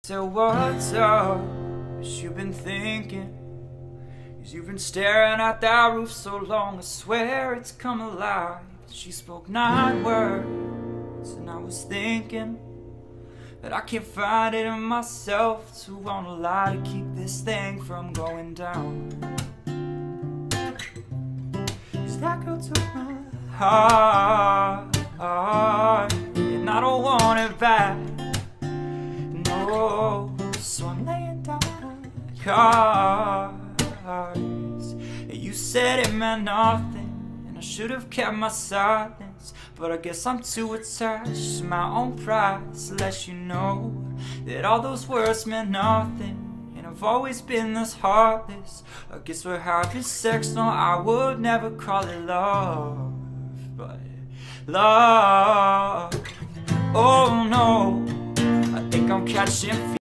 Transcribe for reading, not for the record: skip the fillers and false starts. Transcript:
So what's up, what you been thinking? 'Cause you've been staring at that roof so long, I swear it's come alive. She spoke 9 words, and I was thinking that I can't find it in myself to wanna lie to keep this thing from going down. 'Cause that girl took my heart, and I don't want it back. So I'm laying down my cards. You said it meant nothing, and I should have kept my silence, but I guess I'm too attached to my own pride to let you know that all those words meant nothing, and I've always been this heartless. I guess we're having sex, no, I would never call it love, but love. Oh no, I think I'm catching